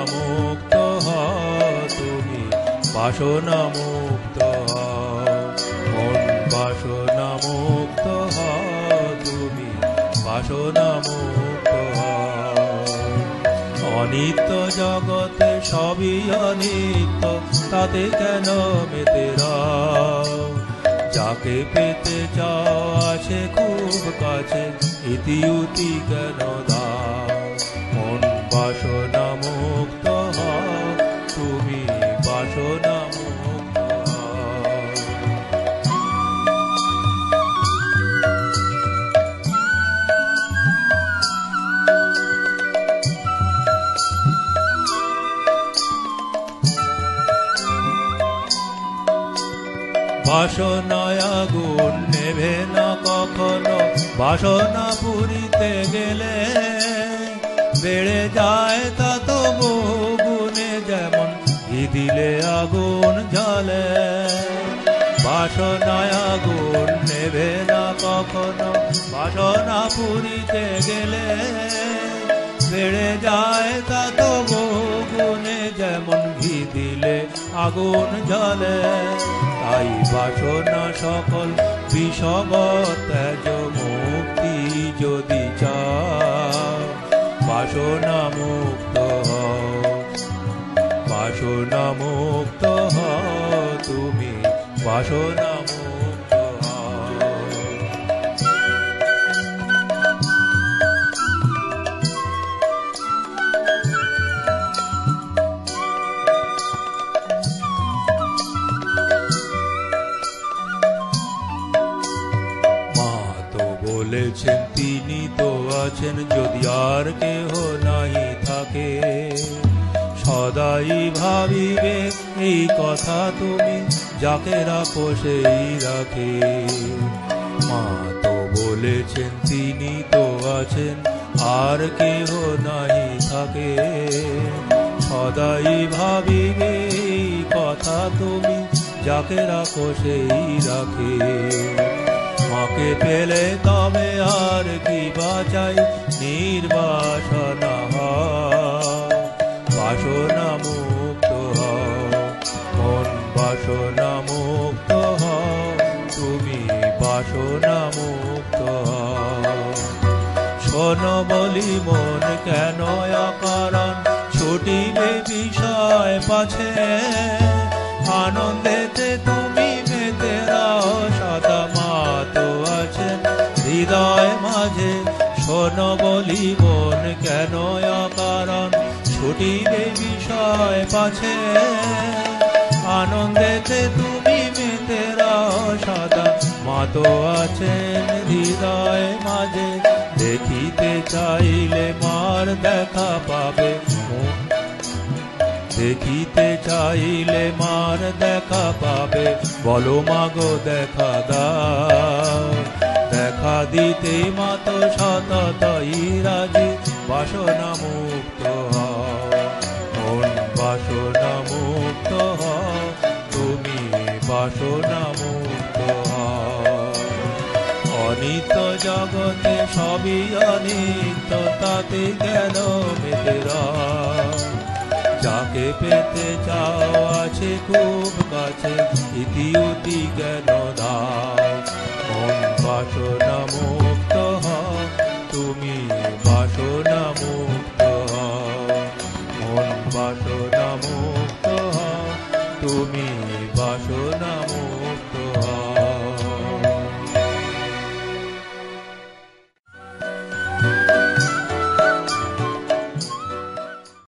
মুক্ত হও, তুমি বাসনা মুক্ত হও। মন বাসনা মুক্ত হও, তুমি বাসনা মুক্ত হও। অনিত্য জগতে সবই অনিত্য, তাতে কেন মেতে রও? যাকে পেতে চাও আছে খুব কাছে, ইতি উতি কেন দাও? মন বাসনা মুক্ত হও, তুমি বাসনা মুক্ত হও। বাসনায় আগুন নেভে না কখনো, বাসনা পুরিতে গেলে বেড়ে যায় তা তো বহু গুণে, যেমন ঘি দিলে আগুন জ্বলে। বাসনায় আগুন নেভে না কখনো, বাসনা পুরিতে গেলে বেড়ে যায় তা তো বহু গুণে, যেমন ঘি দিলে আগুন জ্বলে। তাই বাসনা সকল বিষম ত্যাজ, মুক্তি যদি চাও বাসনা মুক্ত হও। বাসনা মুক্ত হও, তুমি বাসনা মুক্ত হও। বলেছেন তিনি তো আছেন, যদি আর কেহ নাই থাকে। সদাই ভাবিবে এই কথা তুমি, যাকে রাখো সেই রাখে। মা তো বলেছেন তিনি তো আছেন, আর কেহ নাই থাকে। সদাই ভাবিবে এই কথা তুমি, যাকে রাখো সেই রাখে। মাকে পেলে তবে আর কি বাঁচাই, নির্বাসনা হও, বাসনা মুক্ত হও। মন বাসনা মুক্ত হও, তুমি বাসনা মুক্ত হও। শোনো বলি মন কেন অকারণ, ছুটিবে বিষয় পাছে। আনন্দেতে তুমি মেতে রও, সদা মা তো আছেন হৃদয় মাঝে। শোনো বলি মন কেন অকারণ, ছুটিবে বিষয় পাছে। আনন্দেতে তুমি মেতে রও, সদা মা তো আছেন হৃদয় মাঝে। দেখিতে চাইলে মার দেখা পাবে, দেখিতে চাইলে মার দেখা পাবে। বলো মাগো দেখা দাও, দেখা দিতে মা তো সততই রাজি। বাসনা মুক্ত হও, মন বাসনা মুক্ত হও, তুমি বাসনা মুক্ত হও। অনিত্য জগতে সবই অনিত্য, তাতে কেন মেতে রও? যাকে পেতে চাও আছে খুব কাছে, ইতি উতি কেন দাও? মন বাসনা মুক্ত হও, তুমি বাসনা মুক্ত হও। মন বাসনা মুক্ত হও, তুমি বাসনা মুক্ত।